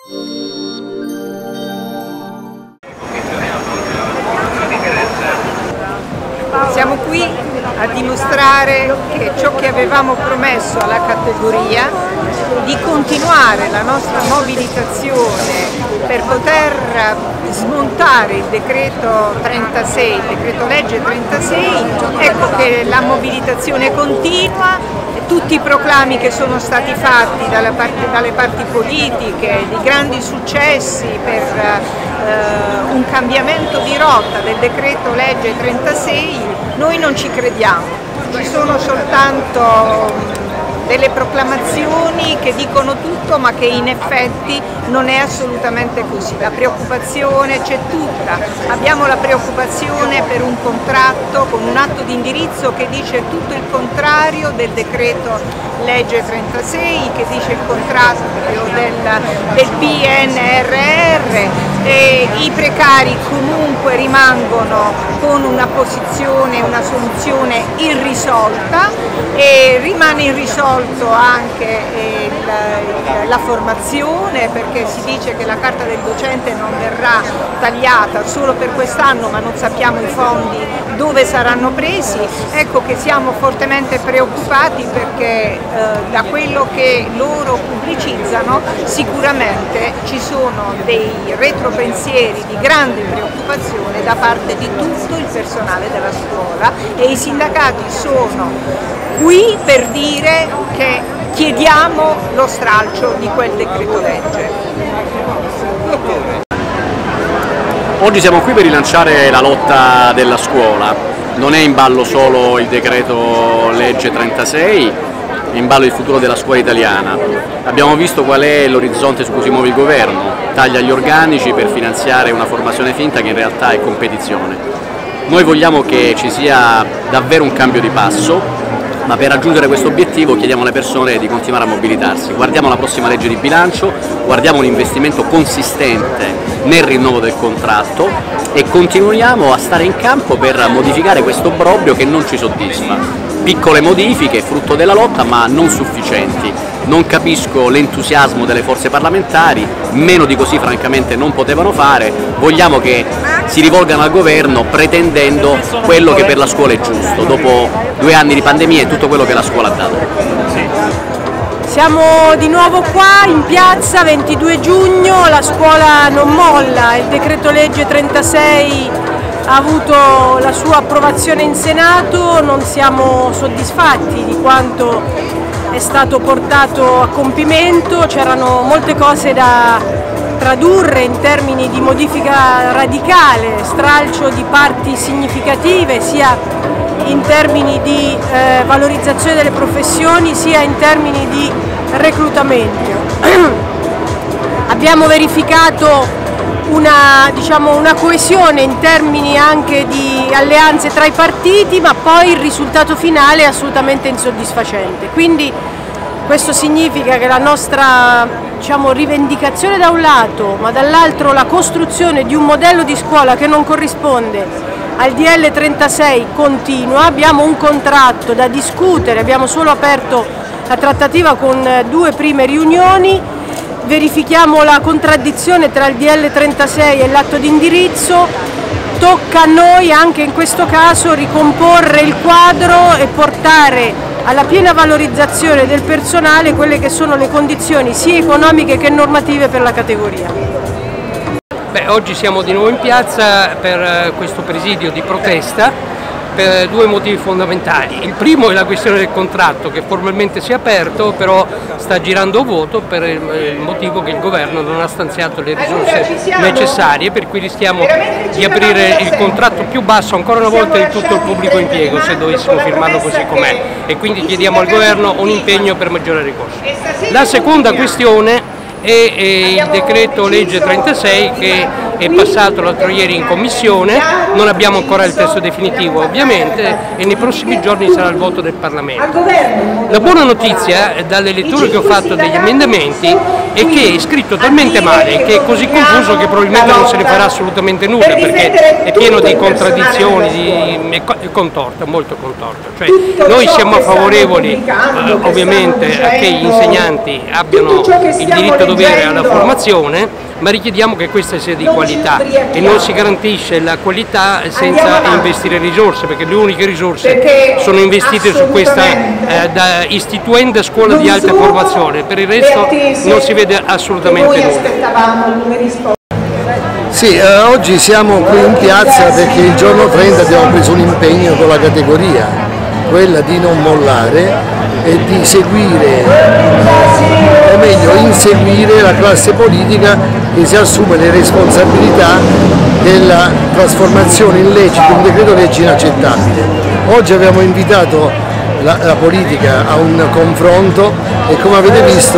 Siamo qui a dimostrare che ciò che avevamo promesso alla categoria, di continuare la nostra mobilitazione per poter smontare il decreto 36, il decreto legge 36, ecco che la mobilitazione continua, tutti i proclami che sono stati fatti dalle parti politiche, di grandi successi per un cambiamento di rotta del decreto legge 36, noi non ci crediamo, ci sono soltanto delle proclamazioni che dicono tutto ma che in effetti non è assolutamente così. La preoccupazione c'è tutta, abbiamo la preoccupazione per un contratto con un atto di indirizzo che dice tutto il contrario del decreto legge 36, che dice il contrario del PNRR, e i precari comunque rimangono con una posizione, una soluzione irrisolta, e rimane irrisolto anche la formazione, perché si dice che la carta del docente non verrà tagliata solo per quest'anno, ma non sappiamo i fondi dove saranno presi. Ecco che siamo fortemente preoccupati perché da quello che loro pubblicizzano sicuramente ci sono dei retropensieri di grande preoccupazione da parte di tutto il personale della scuola, e i sindacati sono qui per dire che chiediamo lo stralcio di quel decreto legge. Oggi siamo qui per rilanciare la lotta della scuola. Non è in ballo solo il decreto legge 36, è in ballo il futuro della scuola italiana. Abbiamo visto qual è l'orizzonte su cui si muove il governo: taglia gli organici per finanziare una formazione finta che in realtà è competizione. Noi vogliamo che ci sia davvero un cambio di passo, ma per raggiungere questo obiettivo chiediamo alle persone di continuare a mobilitarsi. Guardiamo la prossima legge di bilancio, guardiamo un investimento consistente nel rinnovo del contratto e continuiamo a stare in campo per modificare questo obbrobrio che non ci soddisfa. Piccole modifiche, frutto della lotta, ma non sufficienti. Non capisco l'entusiasmo delle forze parlamentari, meno di così francamente non potevano fare. Vogliamo che si rivolgano al governo pretendendo quello che per la scuola è giusto, dopo 2 anni di pandemia e tutto quello che la scuola ha dato. Siamo di nuovo qua in piazza, 22 giugno, la scuola non molla, il decreto legge 36 ha avuto la sua approvazione in Senato, non siamo soddisfatti di quanto è stato portato a compimento, c'erano molte cose da tradurre in termini di modifica radicale, stralcio di parti significative sia in termini di valorizzazione delle professioni sia in termini di reclutamento. Abbiamo verificato una coesione in termini anche di alleanze tra i partiti, ma poi il risultato finale è assolutamente insoddisfacente. Quindi questo significa che la nostra rivendicazione da un lato, ma dall'altro la costruzione di un modello di scuola che non corrisponde al DL 36 continua. Abbiamo un contratto da discutere, abbiamo solo aperto la trattativa con 2 prime riunioni, verifichiamo la contraddizione tra il DL 36 e l'atto di indirizzo. Tocca a noi anche in questo caso ricomporre il quadro e portare alla piena valorizzazione del personale quelle che sono le condizioni sia economiche che normative per la categoria. Oggi siamo di nuovo in piazza per questo presidio di protesta per 2 motivi fondamentali. Il primo è la questione del contratto, che formalmente si è aperto, però sta girando a vuoto per il motivo che il governo non ha stanziato le risorse necessarie, per cui rischiamo di aprire il contratto più basso ancora una volta di tutto il pubblico impiego se dovessimo firmarlo così com'è, e quindi chiediamo al governo un impegno per maggiore ricorso. La seconda questione è il decreto legge 36, che è passato l'altro ieri in commissione, non abbiamo ancora il testo definitivo ovviamente e nei prossimi giorni sarà il voto del Parlamento. La buona notizia dalle letture che ho fatto degli emendamenti è che è scritto talmente male che è così confuso che probabilmente non se ne farà assolutamente nulla, perché è pieno di contraddizioni, è contorto, molto contorto. Cioè, noi siamo favorevoli ovviamente a che gli insegnanti abbiano il diritto dovere alla formazione, ma richiediamo che questa sia di qualità e non si garantisce la qualità senza investire risorse, perché le uniche risorse sono investite su questa istituenda scuola di alta formazione, per il resto non si vede assolutamente nulla. Sì, oggi siamo qui in piazza perché il giorno 30 abbiamo preso un impegno con la categoria, quella di non mollare e di seguire, o meglio inseguire la classe politica che si assume le responsabilità della trasformazione in legge di un decreto legge inaccettabile. Oggi abbiamo invitato la politica a un confronto e come avete visto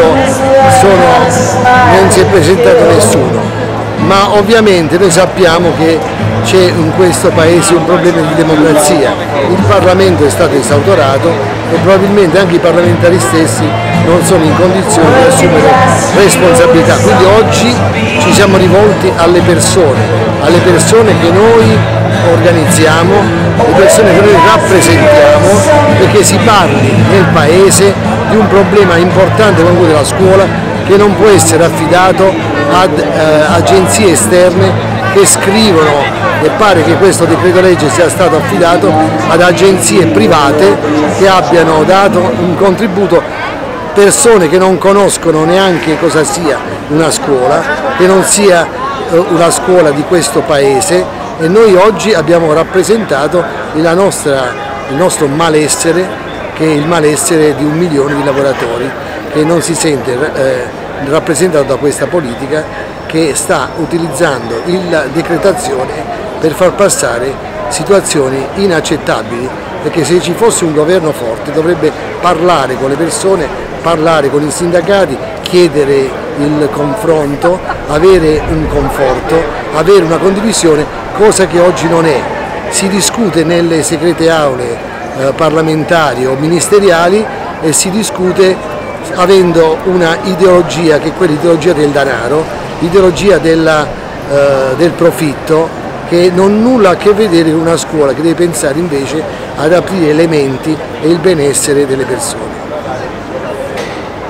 non si è presentato nessuno, ma ovviamente noi sappiamo che c'è in questo Paese un problema di democrazia, il Parlamento è stato esautorato e probabilmente anche i parlamentari stessi non sono in condizione di assumere responsabilità, quindi oggi ci siamo rivolti alle persone che noi organizziamo, le persone che noi rappresentiamo, perché si parli nel Paese di un problema importante come quello della scuola che non può essere affidato ad agenzie esterne che scrivono, e pare che questo decreto legge sia stato affidato ad agenzie private che abbiano dato un contributo, persone che non conoscono neanche cosa sia una scuola, che non sia una scuola di questo Paese, e noi oggi abbiamo rappresentato il nostro malessere, che è il malessere di 1 milione di lavoratori che non si sente rappresentato da questa politica che sta utilizzando la decretazione per far passare situazioni inaccettabili, perché se ci fosse un governo forte dovrebbe parlare con le persone, parlare con i sindacati, chiedere il confronto, avere un conforto, avere una condivisione, cosa che oggi non è. Si discute nelle segrete aule parlamentari o ministeriali e si discute avendo una ideologia che è quell'ideologia del denaro, l'ideologia del profitto, che non ha nulla a che vedere con una scuola che deve pensare invece ad aprire le menti e il benessere delle persone.